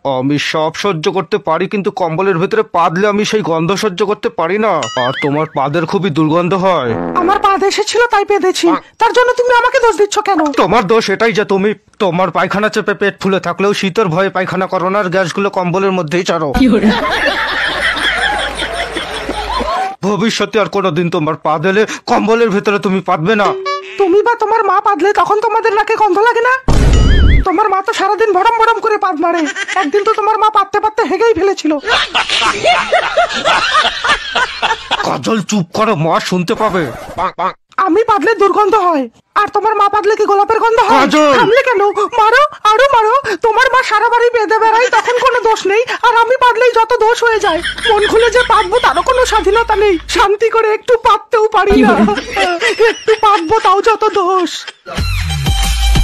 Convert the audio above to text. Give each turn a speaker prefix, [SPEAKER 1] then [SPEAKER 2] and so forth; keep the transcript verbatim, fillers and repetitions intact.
[SPEAKER 1] আমি সব সহ্য করতে পারি, কিন্তু কম্বলের ভেতরে পা দিলে আমি সেই গন্ধ সহ্য করতে পারি না। আর তোমার পাদের খুবই দুর্গন্ধ হয়।
[SPEAKER 2] আমার পা এসেছিল তাই পেদেছি, তার জন্য তুমি আমাকে দোষ দিচ্ছ কেন?
[SPEAKER 1] তোমার দোষ এটাই যে তুমি তোমার পায়খানা চেপে পেট ফুলে থাকলেও শীতের ভয়ে পায়খানা করো না, আর গ্যাসগুলো কম্বলের মধ্যেই ছাড়ো। ভবিষ্যতে আর কোনোদিন তোমার পা দিলে কম্বলের ভেতরে তুমি পাতবে না।
[SPEAKER 2] তুমি বা তোমার মা পাদলে তখন তোমাদের নাকে গন্ধ লাগে না? তোমার মা তো সারাদিন ভরম ভরম করে পাদ মারে, একদিন তো তোমার মা পাততে পাততে হেগেই ফেলেছিল।
[SPEAKER 1] কাজল চুপ করো, মা শুনতে পাবে।
[SPEAKER 2] আমি পাদলে দুর্গন্ধ হয়, আর তোমার মা পাদলে কি গোলাপের গন্ধ হয়? থামলে কেন? মারো, আরো মারো। তোমার মা সারা বাড়ি বেঁধে বেড়াই, তখন কোনো দোষ নেই, আর আমি পাদলেই যত দোষ হয়ে যায়। মন খুলে যে পাতবো তারও কোনো স্বাধীনতা নেই, শান্তি করে একটু পাততেও পারি না। একটু পাতবো তাও যত দোষ।